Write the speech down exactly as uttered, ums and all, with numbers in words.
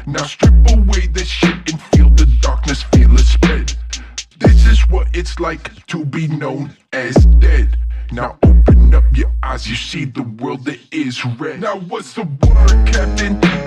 Now strip away the shit and feel the darkness, feel it spread. This is what it's like to be known as dead. Now open up your eyes, you see the world that is red. Now what's the word, Captain?